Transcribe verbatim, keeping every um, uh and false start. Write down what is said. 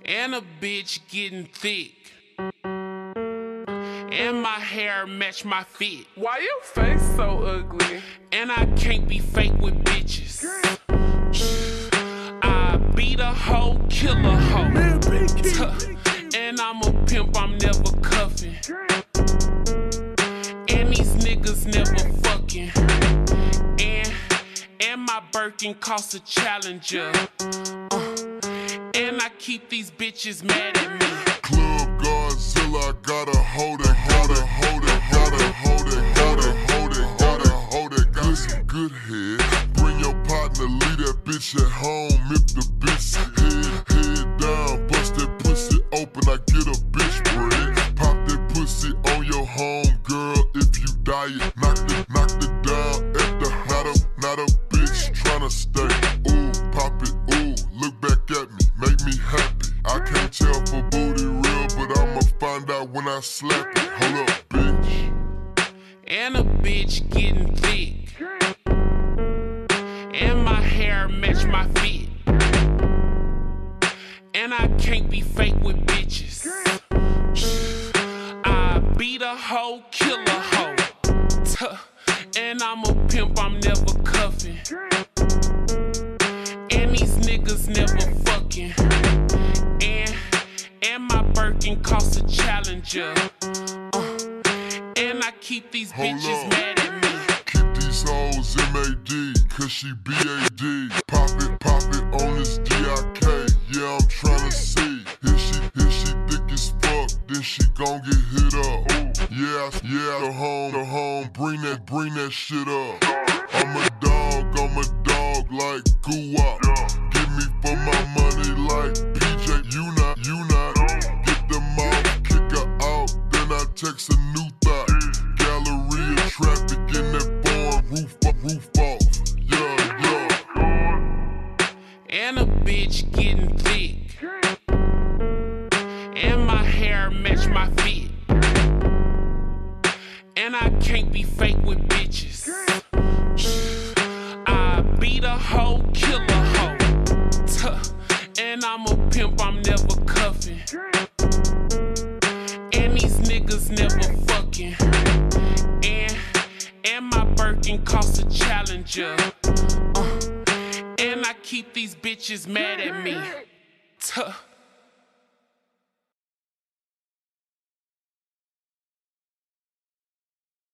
and a bitch getting thick, and my hair match my fit. Why your face so ugly? And I can't be fake with bitches. I beat a hoe, kill a hoe. And I'm a pimp, I'm never cuffing. And these niggas never fucking. And and my Birkin costs a Challenger. Uh, and I keep these bitches mad at me. Club Godzilla, gotta hold it, gotta hold it, gotta hold it, gotta hold it, gotta hold it. Got some good head. Bring your partner, leave that bitch at home. If the bitch head, head down, bust that pussy open, I get a bitch bread. Pop that pussy on your home, girl. If you die it, knock it, knock it down at the not a, not a bitch tryna stay. Ooh, pop it, ooh, look back at me, make me happy. I can't tell for booty real, but I'ma find out when I slap it. Hold up, bitch. And a bitch getting thick, and my hair match my fit. And I can't be fake with bitches. I beat a hoe, kill a hoe. And I'm a pimp, I'm never cuffing. And these niggas never fucking. And and my Birkin costs a Challenger. Uh, and I keep these Hold bitches up. mad at me. Keep these hoes M A D, cause she B A D. Pop it, pop it on this D I K. Yeah, I'm tryna see. If she, if she thick as fuck, then she gon' get hit up. Yeah, yeah, the home, the home, bring that, bring that shit up. I'm a dog, I'm a dog like Guwap. Give me for my money like P J. You not, you not. Get them off, kick her out, then I text a new thought. Galleria traffic in that barn, roof up, roof off. Yeah, yeah. And a bitch getting thick, and my hair match my fit. And I can't be fake with bitches. I beat a hoe, kill a hoe. And I'm a pimp, I'm never cuffing. And these niggas never fucking. And and my Birkin costs a Challenger. Uh, and I keep these bitches mad at me. Tuh.